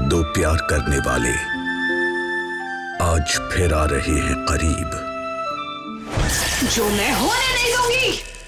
दो प्यार करने वाले आज फिर आ रहे हैं करीब। जो मैं होने नहीं दूंगी।